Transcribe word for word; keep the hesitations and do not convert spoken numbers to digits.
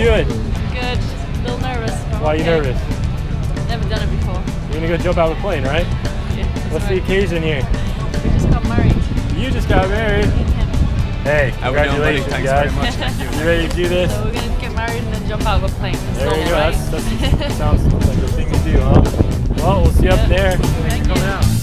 doing? Good. A little nervous. Why are you okay. nervous? Never done it before. You're gonna go jump out of a plane, right? Yeah, What's right. the occasion here? We just got married. You just got married. Hey, How we doing, buddy? congratulations, Thanks guys. very much. Thank you. You ready to do this? So we're gonna get married and then jump out of a plane. That's There you normal, go. right? That's, that sounds like the thing to do, huh? Well, we'll see you Yeah. up there. Thanks Thank for coming you. out.